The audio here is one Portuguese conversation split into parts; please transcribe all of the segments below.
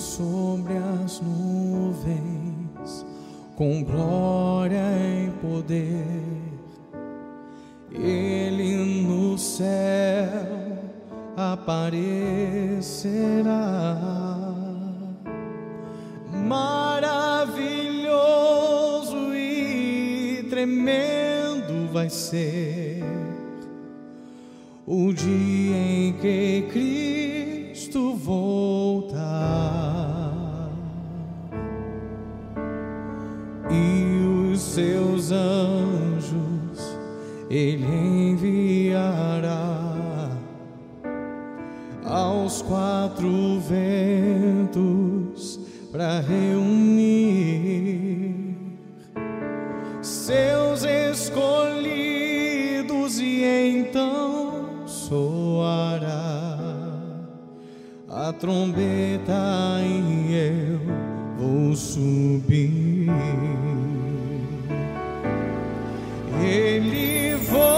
sobre as nuvens, com glória e poder, Ele no céu aparecerá. Maravilhoso e tremendo vai ser o dia em que Cristo voltar, e os seus anjos Ele enviará aos quatro ventos para reunir seus escolhidos, e então soará a trombeta e eu vou subir. Ele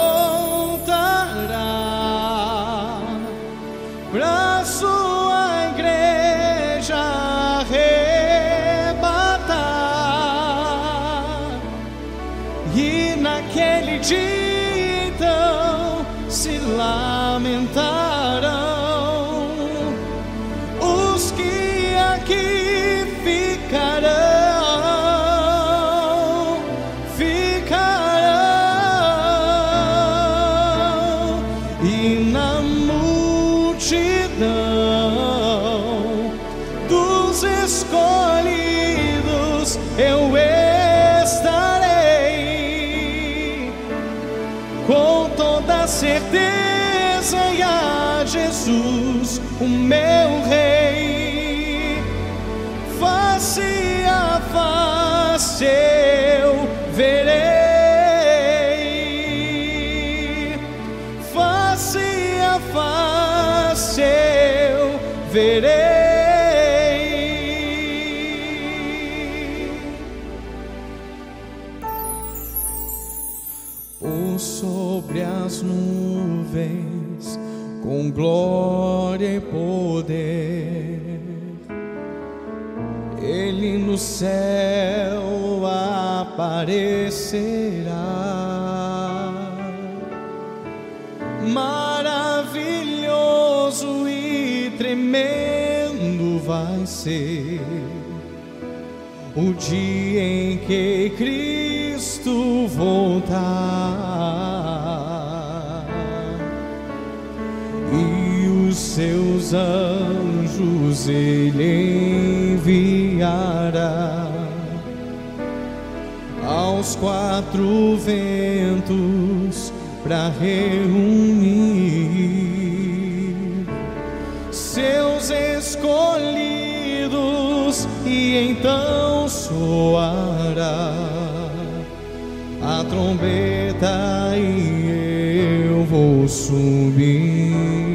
voltará pra sua igreja arrebatar, e naquele dia então se lamentarão os que aqui ficarão, e na multidão dos escolhidos eu estarei com toda certeza, e a Jesus, o meu Rei, face a face eu verei, face a face eu verei. Por sobre as nuvens, com glória e poder, Ele no céu aparecerá. Maravilhoso e tremendo vai ser o dia em que Cristo voltar, e os seus anjos Ele enviará aos quatro ventos para reunir seus escolhidos, e então soará a trombeta e eu vou subir.